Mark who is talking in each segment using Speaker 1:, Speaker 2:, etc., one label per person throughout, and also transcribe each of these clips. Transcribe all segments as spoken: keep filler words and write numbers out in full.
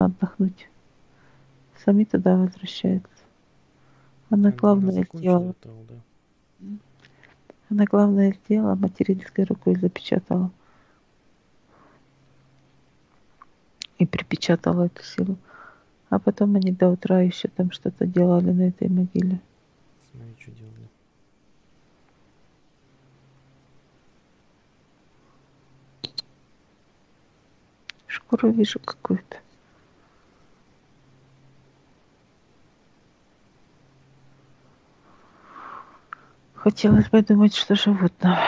Speaker 1: отдохнуть. Сами туда возвращаются. Она
Speaker 2: Она, она
Speaker 1: главное
Speaker 2: закончила
Speaker 1: сделала.
Speaker 2: ритуал, да.
Speaker 1: Она главное сделала, материнской рукой запечатала. И припечатала эту силу. А потом они до утра еще там что-то делали на этой могиле.
Speaker 2: Смотри, что делали.
Speaker 1: Шкуру вижу какую-то. Хотелось бы думать, что животное.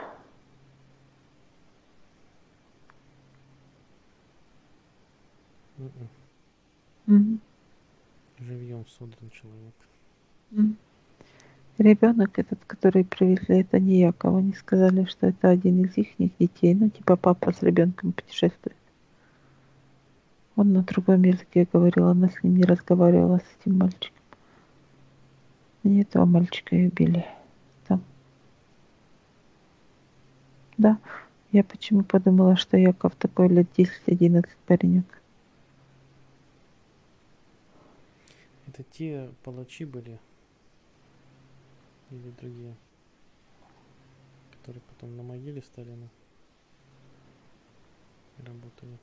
Speaker 2: М-м.
Speaker 1: Мгм.
Speaker 2: Живьем создан человек.
Speaker 1: Мгм. Ребенок этот, который привезли, это не Яков. Они сказали, что это один из их детей. Ну, типа папа с ребенком путешествует. Он на другом языке говорил, она с ним не разговаривала, с этим мальчиком. Они этого мальчика и убили. Там. Да. Я почему подумала, что Яков такой лет десять-одиннадцать паренек.
Speaker 2: Это те палачи были или другие, которые потом на могиле Сталина работали.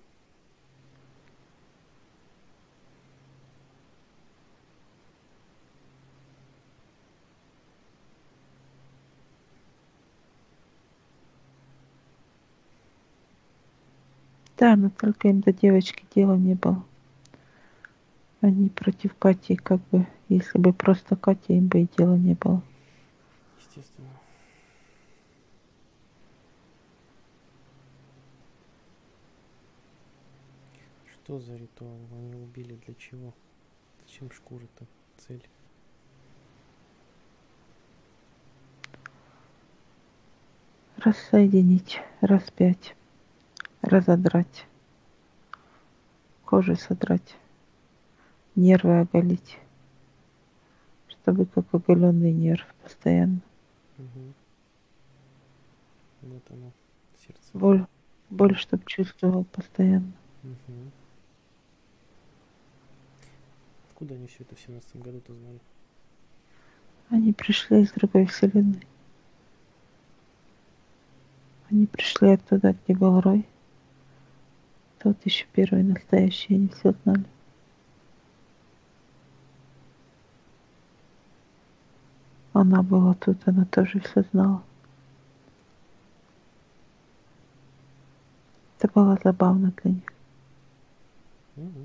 Speaker 1: Да, но только им до девочки дела не было. Они против Кати, как бы, если бы просто Катя, им бы и дела не было.
Speaker 2: Естественно. Что за ритуал? Они убили для чего? Зачем шкуры-то? Цель?
Speaker 1: Рассоединить, распять, разодрать, кожу содрать, нервы оголить, чтобы как оголенный нерв постоянно.
Speaker 2: Угу. Вот оно, сердце.
Speaker 1: Боль, боль, чтоб чувствовал постоянно.
Speaker 2: Угу. Откуда они все это в семнадцатом году-то знали?
Speaker 1: Они пришли из другой вселенной. Они пришли оттуда, где был Рой. Тот еще первый настоящий, они все знали. Она была тут, она тоже все знала. Это было забавно для них.
Speaker 2: Угу.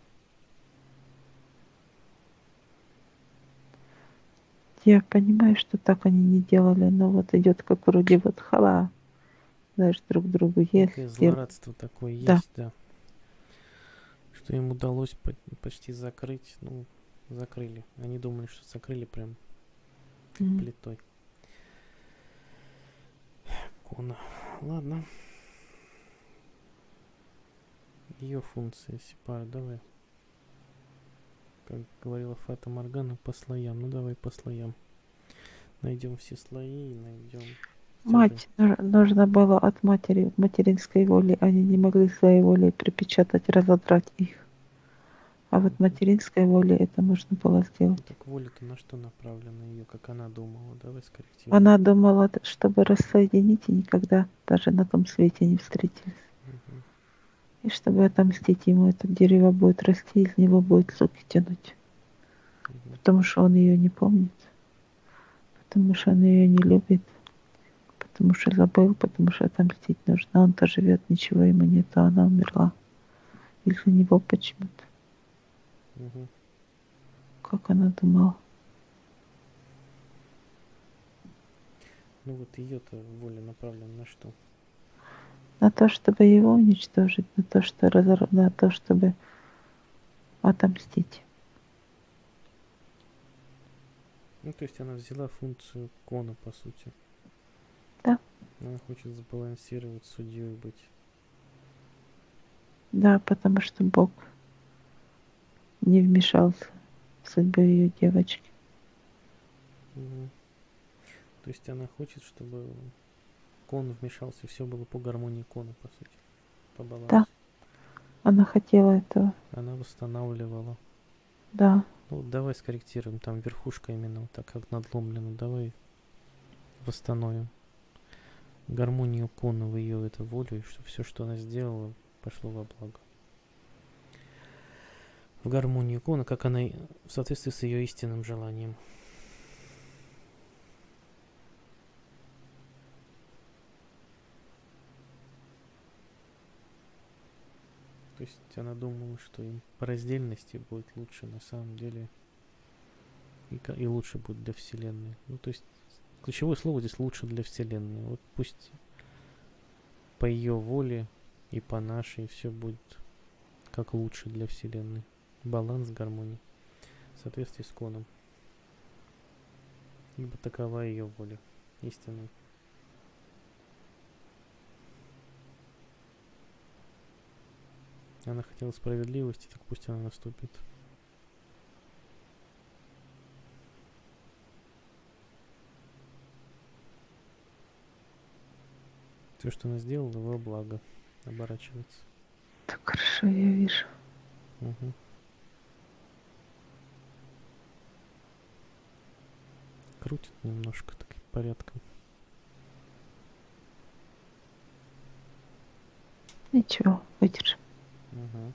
Speaker 1: Я понимаю, что так они не делали, но вот идет как вроде вот хала, знаешь, друг другу есть,
Speaker 2: Некое
Speaker 1: делают.
Speaker 2: злорадство такое
Speaker 1: Да.
Speaker 2: есть, да. Что им удалось почти закрыть, ну, закрыли. Они думали, что закрыли прям как
Speaker 1: М.
Speaker 2: плитой. Кона. Ладно. Ее функция Сепара, давай. Как говорила Фата Моргана, по слоям. Ну давай по слоям. Найдем все слои и найдем стержень.
Speaker 1: Мать, нуж- нужно было от матери, материнской воли, они не могли своей волей припечатать, разодрать их. А вот
Speaker 2: Угу.
Speaker 1: материнской воле это можно было
Speaker 2: Ну,
Speaker 1: сделать.
Speaker 2: так воля-то на что направлена ее, как она думала. Давай скорректируем.
Speaker 1: Она думала, чтобы рассоединить и никогда даже на том свете не встретились.
Speaker 2: Угу.
Speaker 1: И чтобы отомстить ему, это дерево будет расти, из него будет соки тянуть.
Speaker 2: Угу.
Speaker 1: Потому что он ее не помнит, потому что он ее не любит, потому что забыл, потому что отомстить нужно. Он-то живет, ничего ему нет, а она умерла. Из-за него почему-то.
Speaker 2: Угу.
Speaker 1: Как она думала.
Speaker 2: Ну вот ее-то воля направлена на что?
Speaker 1: На то, чтобы его уничтожить, на то, что разор... на то, чтобы отомстить.
Speaker 2: Ну, то есть она взяла функцию кона, по сути.
Speaker 1: Да,
Speaker 2: Она хочет сбалансировать судью и быть.
Speaker 1: да, потому что Бог не вмешался в судьбу ее девочки.
Speaker 2: Угу. То есть она хочет, чтобы кон вмешался, все было по гармонии кона, по сути, по
Speaker 1: Да,
Speaker 2: балансу.
Speaker 1: Она хотела этого.
Speaker 2: Она восстанавливала.
Speaker 1: Да.
Speaker 2: Ну, давай скорректируем. Там верхушка именно вот так как надломлена. Давай восстановим гармонию Кона в ее это волю, и что все, что она сделала, пошло во благо. В гармонию Кона, как она в соответствии с ее истинным желанием. То есть она думала, что им по раздельности будет лучше, на самом деле и, и лучше будет для Вселенной. Ну, то есть ключевое слово здесь лучше для Вселенной. Вот пусть по ее воле и по нашей все будет как лучше для Вселенной. Баланс, гармония в соответствии с Коном. Ибо такова ее воля истинная. Она хотела справедливости, так пусть она наступит. Все, что она сделала, во благо оборачивается.
Speaker 1: Так хорошо, я вижу.
Speaker 2: Угу. Крутит немножко таким порядком.
Speaker 1: Ничего, выдержим.
Speaker 2: Угу.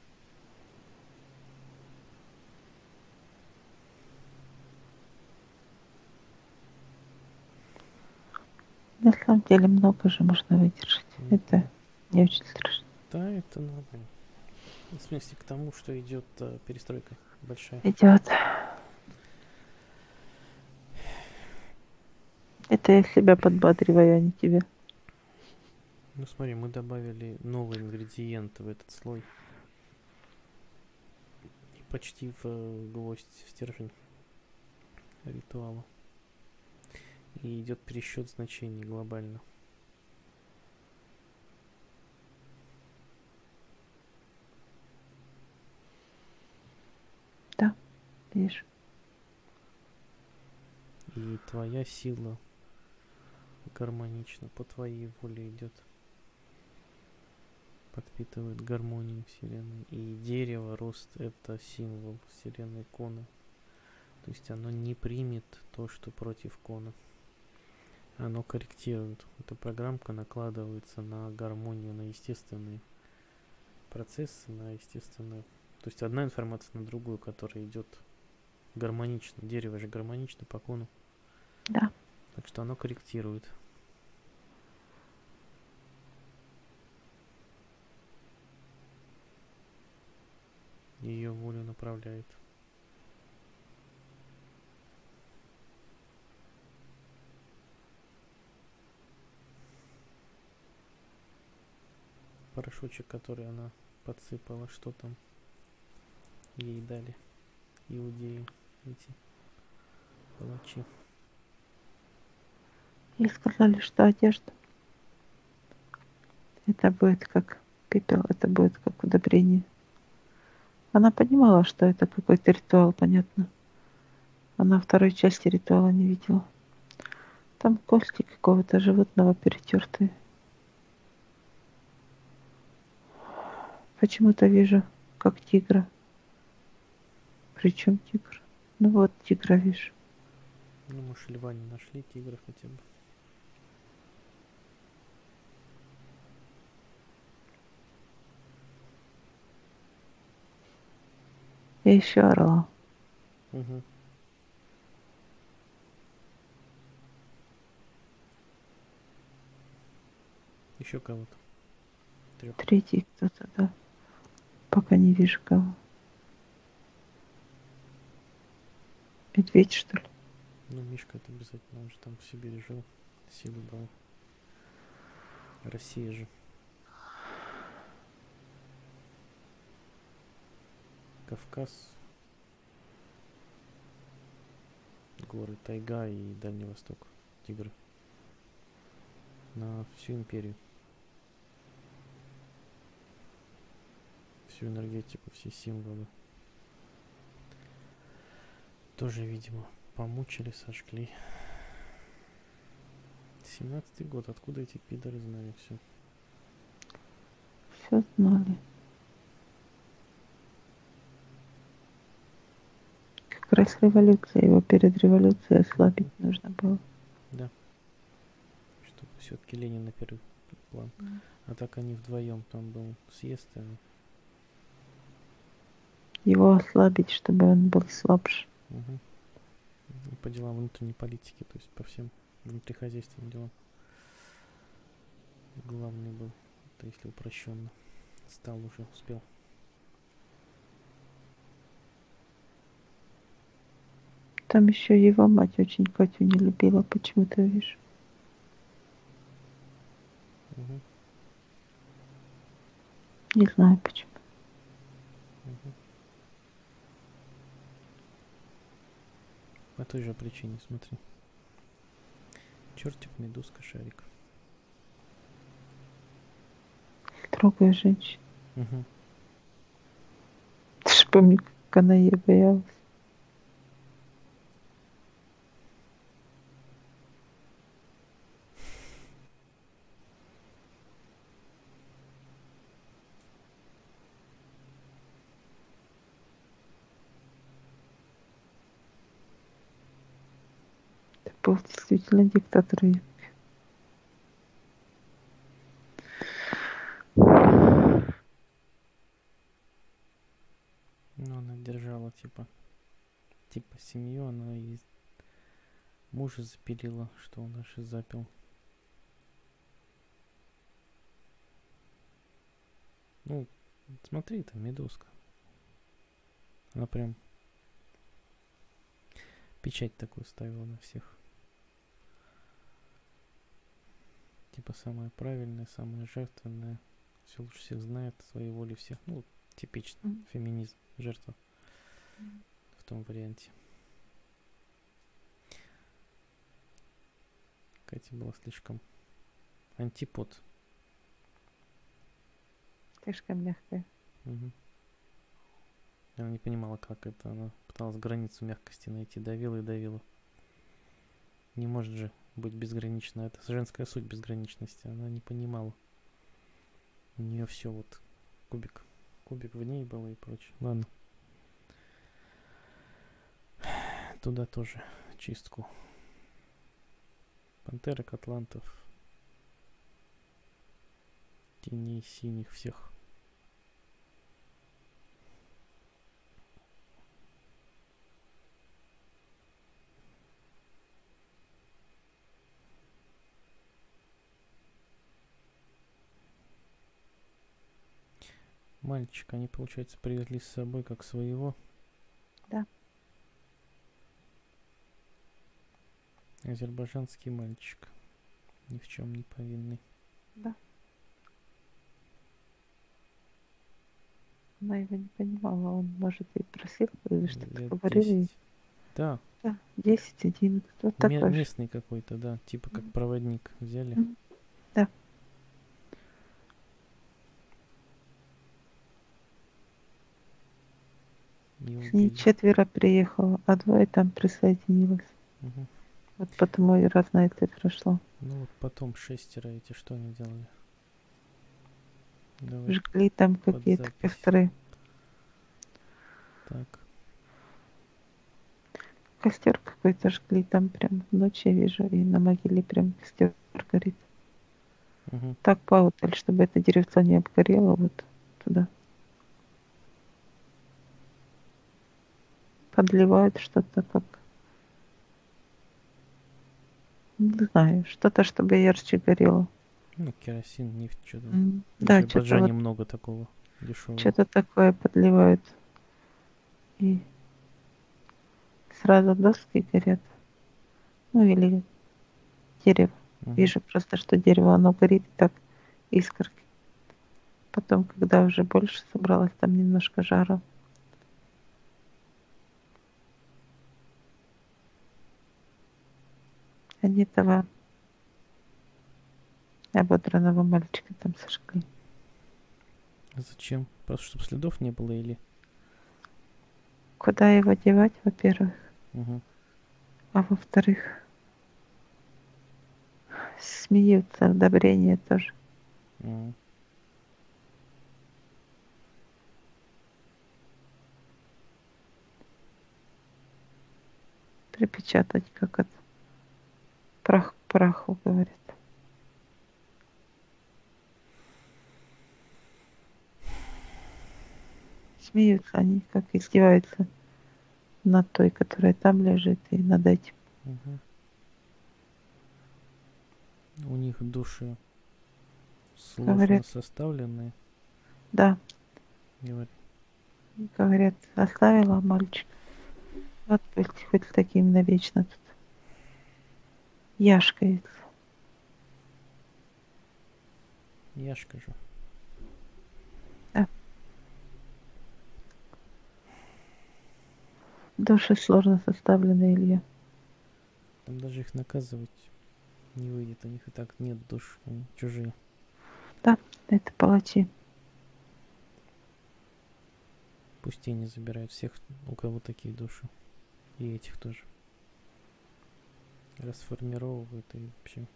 Speaker 1: На самом деле много же можно выдержать.
Speaker 2: Угу.
Speaker 1: Это не очень страшно.
Speaker 2: Да, это надо. В смысле к тому, что идет э, перестройка большая.
Speaker 1: Идет. Это я себя подбадриваю, а не тебя.
Speaker 2: Ну смотри, мы добавили новый ингредиент в этот слой. И почти в э, гвоздь, в стержень ритуала. И идет пересчет значений глобально.
Speaker 1: Да, вижу.
Speaker 2: И твоя сила гармонично по твоей воле идет. Подпитывает гармонию Вселенной. И дерево, рост — это символ Вселенной Кона. То есть оно не примет то, что против Кона. Оно корректирует. Эта программка накладывается на гармонию, на естественные процессы, на естественную. То есть одна информация на другую, которая идет гармонично. Дерево же гармонично по Кону.
Speaker 1: Да.
Speaker 2: Так что оно корректирует. Ее волю направляет. Порошочек, который она подсыпала, что там ей дали иудеи, эти палачи.
Speaker 1: И сказали, что одежда. Это будет как пепел, это будет как удобрение. Она понимала, что это какой-то ритуал, понятно. Она второй части ритуала не видела. Там кости какого-то животного перетертые. Почему-то вижу, как тигра. Причем тигр? Ну вот, тигра вижу.
Speaker 2: Ну, может, льва не нашли, тигра хотя бы.
Speaker 1: И еще орла.
Speaker 2: Угу. Еще кого-то. Трех.
Speaker 1: Третий кто-то, да. Пока не вижу кого. Медведь, что ли?
Speaker 2: Ну, Мишка это обязательно, он же там в Сибири жил, силу брал. Россия же. Кавказ, горы, тайга и Дальний Восток, тигры. На всю империю. Всю энергетику, все символы. Тоже, видимо, помучили, сожгли. семнадцатый год, откуда эти пидоры знали все?
Speaker 1: Все знали. раз революция, его перед революцией ослабить нужно было.
Speaker 2: Да. Чтобы все-таки Ленин на первый план. Mm. А так они вдвоем, там был съезд. А...
Speaker 1: Его ослабить, чтобы он был слабше.
Speaker 2: Угу. По делам внутренней политики, то есть по всем внутрихозяйственным делам. Главный был, это если упрощенно. Стал уже, успел.
Speaker 1: Там еще его мать очень Катю не любила, почему-то, видишь.
Speaker 2: Угу.
Speaker 1: Не знаю почему.
Speaker 2: Угу. По той же причине, смотри. Чертик, медузка, шарик.
Speaker 1: Другая женщина.
Speaker 2: Угу.
Speaker 1: Ты же помню, как она ей боялась. Это был действительно диктатор.
Speaker 2: Ну, она держала, типа, типа семью, она и мужа запилила, что он аж и запил. Ну, смотри, там медузка. Она прям печать такую ставила на всех. Типа самая правильная, самая жертвенная. Все лучше всех знает, своей воли всех. Ну, типично. Mm. Феминизм. Жертва. Mm. В том варианте. Катя была слишком антипод.
Speaker 1: Слишком мягкая.
Speaker 2: Угу. Она не понимала, как это. Она пыталась границу мягкости найти. Давила и давила. Не может же быть безгранично. Это женская суть безграничности. Она не понимала. У нее все вот кубик. Кубик в ней было и прочее. Ладно. Туда тоже чистку. Пантерок, атлантов. Теней синих всех. Мальчика они, получается, привезли с собой как своего.
Speaker 1: Да.
Speaker 2: Азербайджанский мальчик. Ни в чем не повинный.
Speaker 1: Да. Она его не понимала. Он, может, и просил, или что-то говорил ей.
Speaker 2: Да.
Speaker 1: Да, десять, одиннадцать. Вот
Speaker 2: Ме-
Speaker 1: такой
Speaker 2: местный какой-то, да. Типа как mm. проводник взяли.
Speaker 1: Mm. Да. С ней четверо приехало, а двое там присоединилось.
Speaker 2: Угу.
Speaker 1: Вот потому и разная цифра шла.
Speaker 2: Ну вот потом шестеро эти что они делали?
Speaker 1: Давай жгли там какие-то костры.
Speaker 2: Так.
Speaker 1: Костер какой-то жгли там прям в ночь, я вижу, и на могиле прям костер горит.
Speaker 2: Угу.
Speaker 1: Так поуталь, чтобы это деревца не обгорело, вот туда. Подливают что-то как... Не знаю, что-то, чтобы ярче горело.
Speaker 2: Ну, керосин, нефть, что-то.
Speaker 1: Mm,
Speaker 2: в
Speaker 1: да,
Speaker 2: Азербайджане
Speaker 1: вот
Speaker 2: много такого дешевого.
Speaker 1: Что-то такое подливают. И сразу доски горят. Ну или дерево.
Speaker 2: Угу.
Speaker 1: Вижу просто, что дерево, оно горит так, искорки. Потом, когда уже больше собралось, там немножко жара. Они этого ободранного мальчика там сожгли.
Speaker 2: А зачем? Просто чтобы следов не было или?
Speaker 1: Куда его девать, во-первых.
Speaker 2: Угу.
Speaker 1: А во-вторых, смеются, одобрение тоже.
Speaker 2: Угу.
Speaker 1: припечатать, как это. Прах к праху, говорят. Смеются они, как издеваются над той, которая там лежит, и над этим.
Speaker 2: Угу. У них души сложно
Speaker 1: Говорят,
Speaker 2: составленные.
Speaker 1: да,
Speaker 2: Говорят,
Speaker 1: говорят, оставила мальчик. Вот пусть хоть таким навечно тут яшкается.
Speaker 2: я ж скажу.
Speaker 1: Да. Души сложно составлены, Илья.
Speaker 2: Там даже их наказывать не выйдет. У них и так нет душ, они чужие.
Speaker 1: Да, это палачи.
Speaker 2: Пусть они забирают всех, у кого такие души. И этих тоже. Расформировывают и вообще.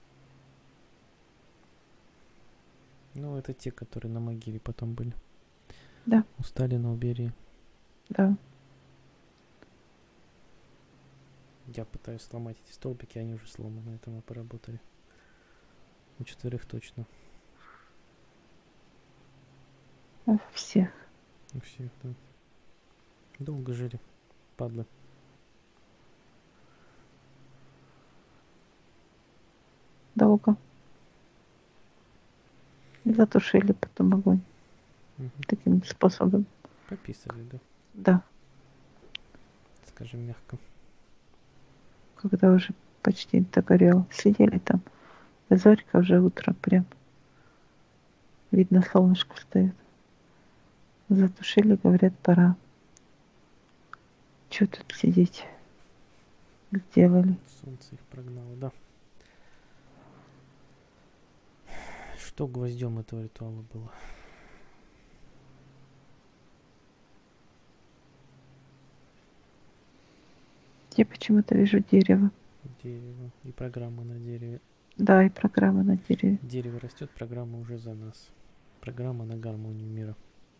Speaker 2: Ну, это те, которые на могиле потом были.
Speaker 1: Да,
Speaker 2: У Сталина, у Берии.
Speaker 1: да.
Speaker 2: Я пытаюсь сломать эти столбики, они уже сломаны, это мы поработали. У четверых точно.
Speaker 1: У всех.
Speaker 2: У всех, да. Долго жили, падлы.
Speaker 1: Долго. Затушили потом огонь.
Speaker 2: Угу.
Speaker 1: Таким способом.
Speaker 2: Пописали, да?
Speaker 1: Да.
Speaker 2: Скажем мягко.
Speaker 1: Когда уже почти догорело. Сидели там. Зорька уже утро прям. Видно, солнышко встает. Затушили, говорят, пора. Че тут сидеть? Сделали.
Speaker 2: Солнце их прогнало, да. Что гвоздем этого ритуала было?
Speaker 1: Я почему-то вижу дерево.
Speaker 2: Дерево. И программа на дереве.
Speaker 1: Да, и программа на дереве.
Speaker 2: Дерево растет, программа уже за нас. Программа на гармонию мира.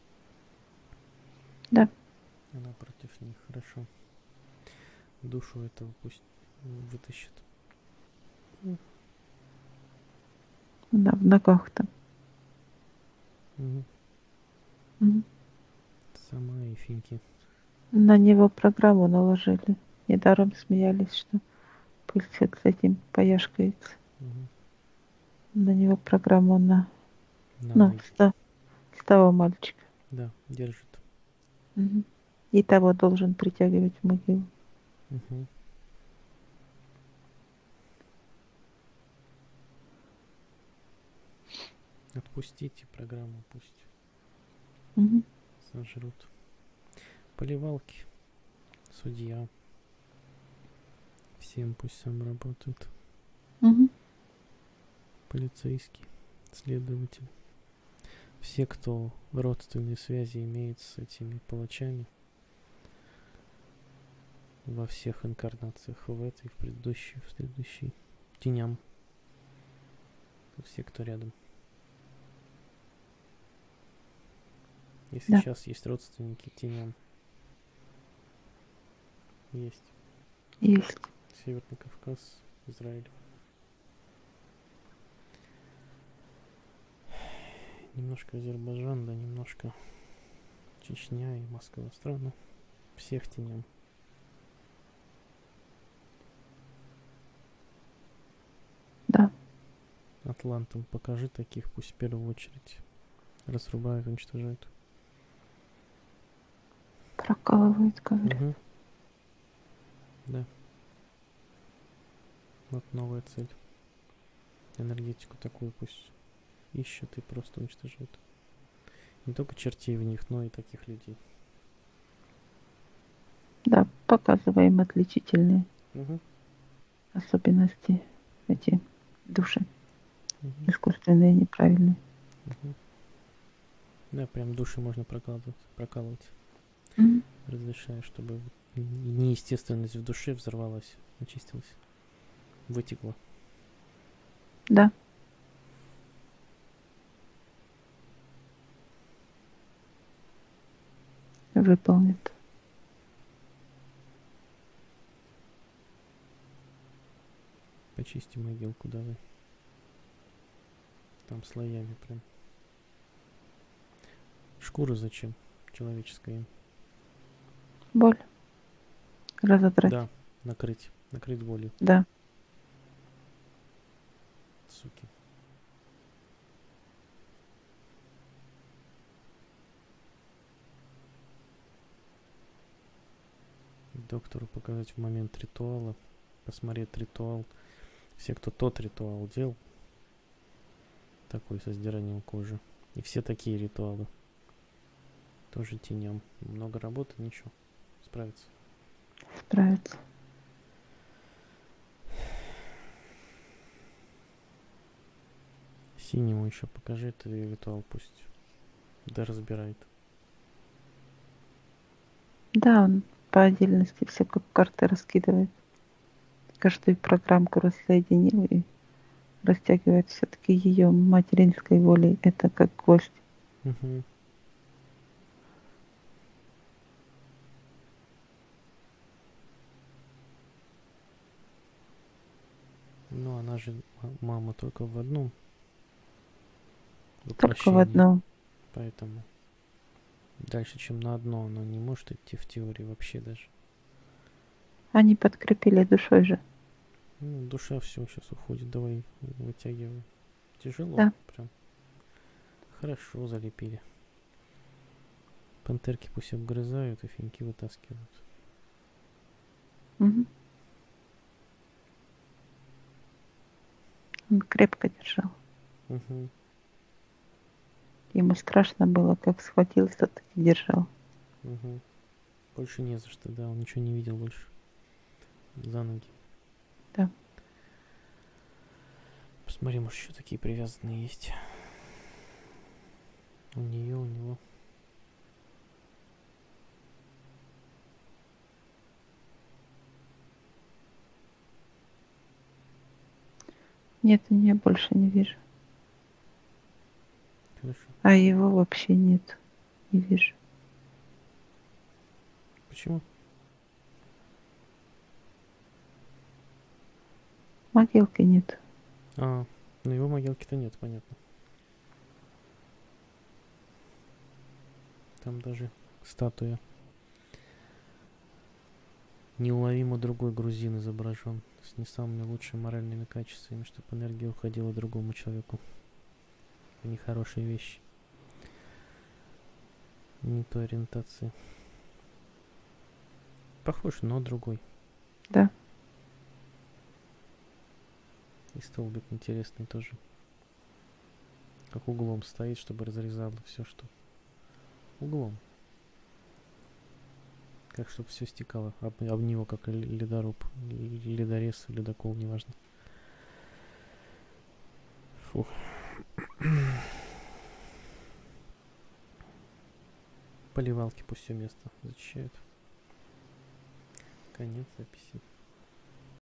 Speaker 1: Да.
Speaker 2: Она против них, хорошо. Душу этого пусть вытащит.
Speaker 1: Она в ногах там.
Speaker 2: Угу.
Speaker 1: Угу.
Speaker 2: Сама и Финки.
Speaker 1: На него программу наложили. Недаром смеялись, что пусть с этим пояшкается.
Speaker 2: Угу.
Speaker 1: На него программу на,
Speaker 2: На
Speaker 1: ну,
Speaker 2: ноги.
Speaker 1: с, то- с того мальчика.
Speaker 2: Да, держит.
Speaker 1: Угу. И того должен притягивать в могилу.
Speaker 2: Угу. Отпустите программу, пусть
Speaker 1: Угу.
Speaker 2: сожрут. Поливалки, судья. Всем пусть сам работает.
Speaker 1: Угу.
Speaker 2: Полицейский, следователь. Все, кто родственные связи имеет с этими палачами. Во всех инкарнациях, в этой, в предыдущей, в следующей. Теням. Все, кто рядом. Если
Speaker 1: Да.
Speaker 2: сейчас есть родственники теням. Есть.
Speaker 1: Есть.
Speaker 2: Северный Кавказ, Израиль. Немножко Азербайджан, да, немножко Чечня и Москва. Страны. Всех теням.
Speaker 1: Да.
Speaker 2: Атлантам покажи таких, пусть в первую очередь разрубают, уничтожают.
Speaker 1: Прокалывает, говорят.
Speaker 2: Угу. Да. Вот новая цель. Энергетику такую пусть ищут и просто уничтожают. Не только чертей в них, но и таких людей.
Speaker 1: Да, показываем отличительные
Speaker 2: Угу.
Speaker 1: особенности эти души.
Speaker 2: Угу.
Speaker 1: Искусственные, неправильные.
Speaker 2: Угу. Да, прям души можно прокалывать. прокалывать.
Speaker 1: Угу.
Speaker 2: Разрешаю, чтобы неестественность в душе взорвалась, очистилась, вытекла.
Speaker 1: Да. Выполнит.
Speaker 2: Очисти могилку давай. Там слоями прям. Шкура зачем? Человеческая им.
Speaker 1: Боль. Разодрать.
Speaker 2: Да, накрыть. Накрыть болью.
Speaker 1: Да.
Speaker 2: Суки. Доктору показать в момент ритуала. Посмотреть ритуал. Все, кто тот ритуал делал. Такой со сдиранием кожи. И все такие ритуалы. Тоже теням. Много работы, ничего. Справится.
Speaker 1: Справиться.
Speaker 2: Синему еще покажи этот ритуал, пусть да разбирает.
Speaker 1: Да, он по отдельности все как карты раскидывает. Каждую программку рассоединил и растягивает все-таки ее материнской волей. Это как гвоздь.
Speaker 2: Угу. Ну, она же мама только в одном
Speaker 1: Только в
Speaker 2: воплощении.
Speaker 1: одном.
Speaker 2: Поэтому дальше, чем на одно, она не может идти в теории вообще даже.
Speaker 1: Они подкрепили душой же.
Speaker 2: Ну, душа все сейчас уходит. Давай вытягивай. Тяжело.
Speaker 1: Да.
Speaker 2: Прям. Хорошо залепили. Пантерки пусть обгрызают и финки вытаскивают.
Speaker 1: Угу. Он крепко держал.
Speaker 2: Угу.
Speaker 1: Ему страшно было, как схватился, так и держал.
Speaker 2: Угу. Больше не за что, да, он ничего не видел больше. За ноги.
Speaker 1: Да.
Speaker 2: Посмотри, может еще такие привязанные есть. У нее, у него.
Speaker 1: Нет, я больше не вижу.
Speaker 2: Хорошо.
Speaker 1: А его вообще нет. Не вижу.
Speaker 2: Почему?
Speaker 1: Могилки нет.
Speaker 2: А, на его могилки-то нет, понятно. Там даже статуя. Неуловимо другой грузин изображен. С не самыми лучшими моральными качествами, чтобы энергия уходила другому человеку. В нехорошие вещи. Не той ориентации. Похож, но другой.
Speaker 1: Да.
Speaker 2: И столбик интересный тоже. Как углом стоит, чтобы разрезало все, что углом. Как чтобы все стекало об, об него, как ледоруб, ледорез, ледокол, неважно. Фух. Поливалки пусть все место зачищают. Конец записи.